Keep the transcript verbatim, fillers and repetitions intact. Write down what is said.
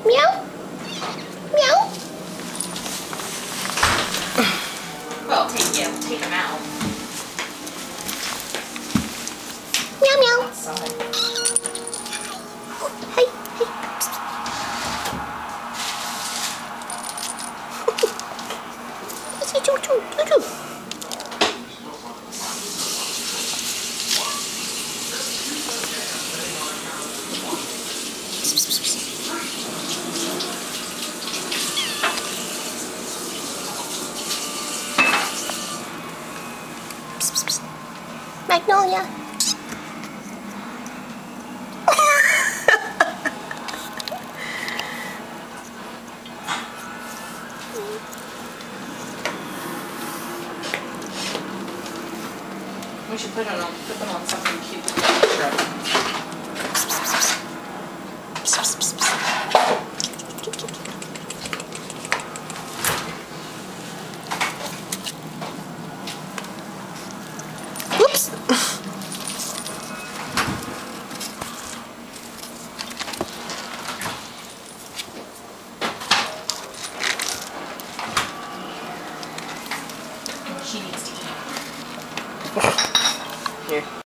Meow. Meow. Well, take yeah, take them out. Meow meow. Outside. Hey, hey. Say choo choo, choo choo. Magnolia. We should put it on, put them on something cute. Whoops. She needs to eat. Here.